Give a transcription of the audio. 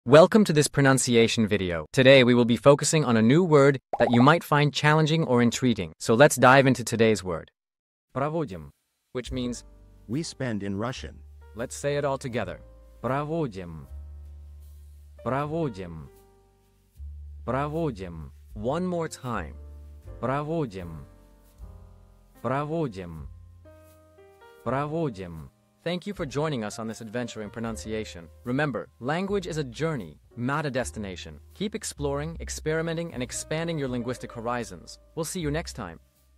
Welcome to this pronunciation video. Today we will be focusing on a new word that you might find challenging or intriguing. So let's dive into today's word. Проводим, which means we spend in Russian. Let's say it all together. Проводим. Проводим. Проводим. One more time. Проводим. Проводим. Проводим. Thank you for joining us on this adventure in pronunciation. Remember, language is a journey, not a destination. Keep exploring, experimenting, and expanding your linguistic horizons. We'll see you next time.